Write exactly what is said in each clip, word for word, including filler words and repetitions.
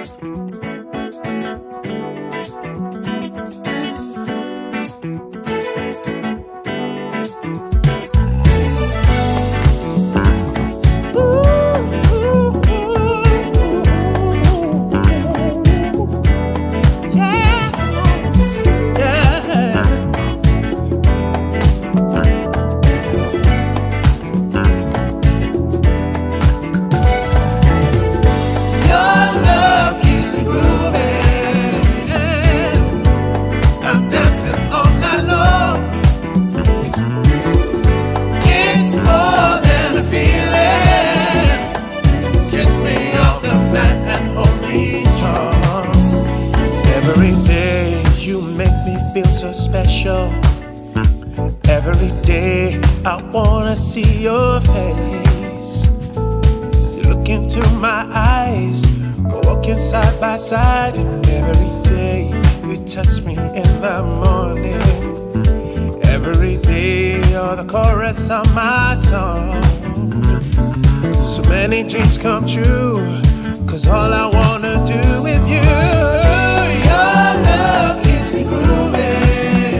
Every day you make me feel so special. Every day I wanna see your face. You look into my eyes, we're walking side by side. And every day you touch me in the morning. Every day you're the chorus of my song. So many dreams come true, 'cause all I wanna do with you, your love keeps me grooving.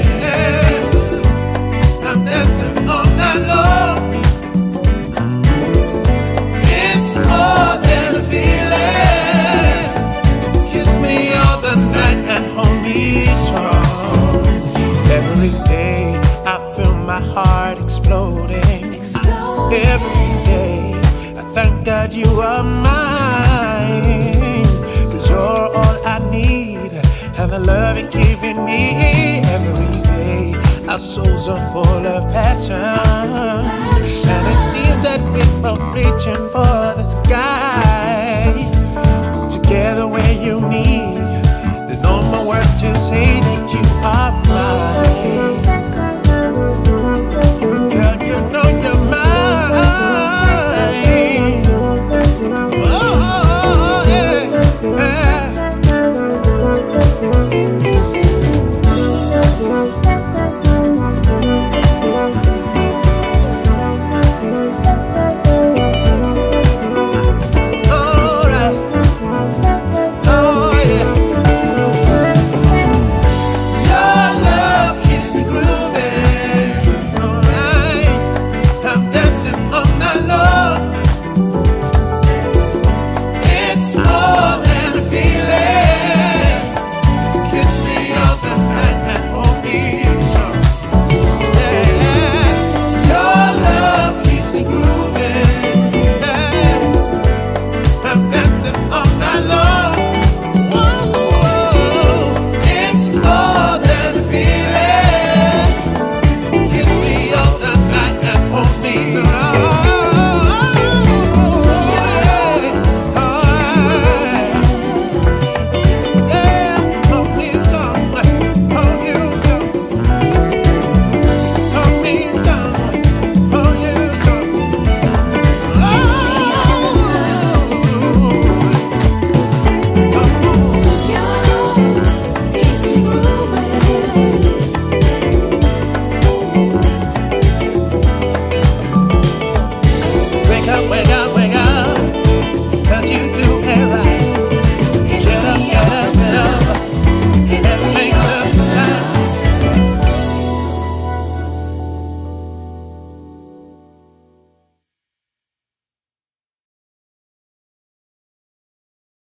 I'm dancing all night long. It's more than a feeling. Kiss me all the night and hold me strong. Every day I feel my heart exploding. Exploding. Every day I thank God you are mine, 'cause you're all I need, and the love you're giving me. Every day our souls are full of passion, and it seems that we're both reaching for the sky. Together where you need, there's no more words to say that you are mine. Girl, you know you're mine. It's more